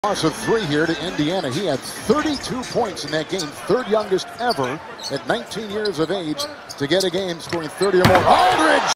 Loss of 3 here to Indiana. He had 32 points in that game, third youngest ever at 19 years of age to get a game, scoring 30 or more. Aldridge!